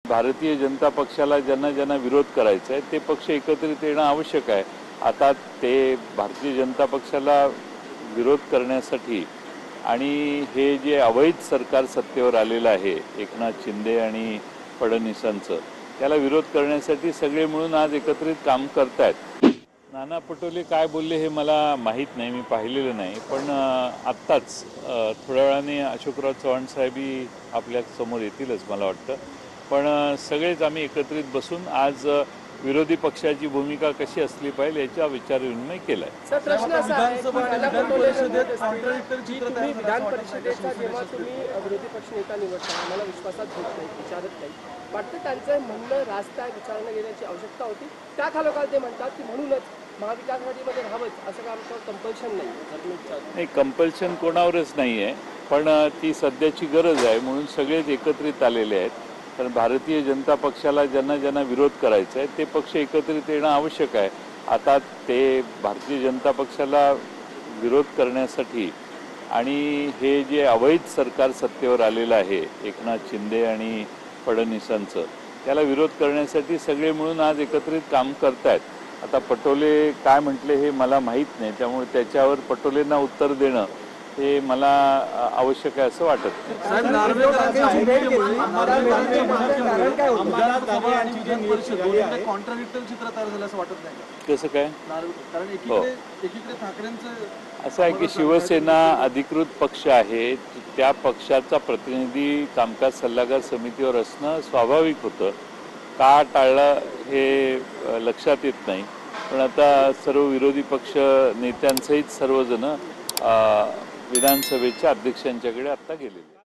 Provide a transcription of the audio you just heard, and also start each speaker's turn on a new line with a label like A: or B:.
A: भारतीय जनता पक्षाला ज्यांना ज्यांना विरोध करायचा आहे ते पक्ष एकत्रित येणं आवश्यक आहे। आता ते भारतीय जनता पक्षाला विरोध करण्यासाठी आणि हे जे अवैध सरकार सत्तेवर आलेलं आहे एकनाथ शिंदे आणि फडणवीसांचं, त्याला विरोध करण्यासाठी सगळे मिळून आज एकत्रित काम करतायत। नाना पटोले काय बोलले हे मला माहीत नाही, मी पाहिलेलं नाही, पण आत्ताच थोड्या वेळाने अशोकराव चव्हाण साहेबही आपल्या समोर येतीलच मला वाटतं। पण सगळेच आम्ही एकत्रित बसून आज विरोधी पक्षाची भूमिका कशी असली पाहिजे याचा विचारविनिमय केला आहे।
B: प्रश्न असा आहे की विधान परिषदेचा जेव्हा तुम्ही विरोधी पक्षनेता निवडता आम्हाला विश्वासात घेत नाही, विचारत नाही, वाटतं त्यांचं म्हणणं रास्त आहे, विचारणं घेण्याची आवश्यकता होती। त्या खालोखाल ते म्हणतात की म्हणूनच महाविकास आघाडीमध्ये राहावंच असं आमच्यावर कंपल्शन नाही।
A: कंपल्शन कोणावरच नाही आहे, पण ती सध्याची गरज आहे म्हणून सगळेच एकत्रित आलेले आहेत। कारण भारतीय जनता पक्षाला ज्यांना ज्यांना विरोध करायचा आहे ते पक्ष एकत्रित येणं आवश्यक आहे। आता ते भारतीय जनता पक्षाला विरोध करण्यासाठी आणि हे जे अवैध सरकार सत्तेवर आलेलं आहे एकनाथ शिंदे आणि फडणवीसांचं, त्याला विरोध करण्यासाठी सगळे मिळून आज एकत्रित काम करतायत। आता पटोले काय म्हटले हे मला माहीत नाही, त्यामुळे त्याच्यावर पटोलेंना उत्तर देणं हे मला आवश्यक आहे असं वाटत नाही। कसं काय? असं आहे की शिवसेना अधिकृत पक्ष आहे, त्या पक्षाचा प्रतिनिधी कामकाज सल्लागार समितीवर असणं स्वाभाविक होतं। का टाळलं हे लक्षात येत नाही, पण आता सर्व विरोधी पक्ष नेत्यांसहित सर्वजण विधानसभेच्या अध्यक्षांच्याकडे आता गेलेले।